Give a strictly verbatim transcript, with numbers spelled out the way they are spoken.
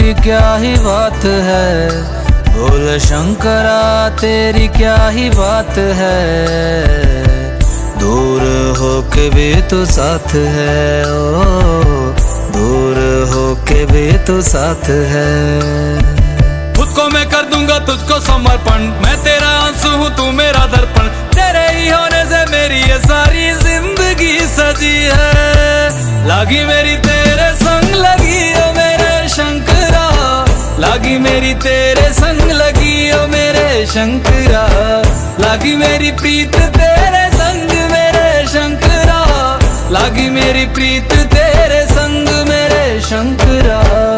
तेरी क्या ही बात है, बोल शंकरा तेरी क्या ही बात है। दूर होके भी तू साथ है, ओ दूर होके भी तू साथ है। खुद को मैं कर दूंगा तुझको समर्पण, मैं तेरा आंसू हूँ तू मेरा दर्पण। तेरे ही होने से मेरी ये सारी जिंदगी सजी है। लागी मेरी तेरे संग लगी ओ मेरे शंकरा, लागी मेरी तेरे संग लगी ओ मेरे शंकरा। लागी मेरी प्रीत तेरे संग मेरे शंकरा, लागी मेरी प्रीत तेरे संग मेरे शंकरा।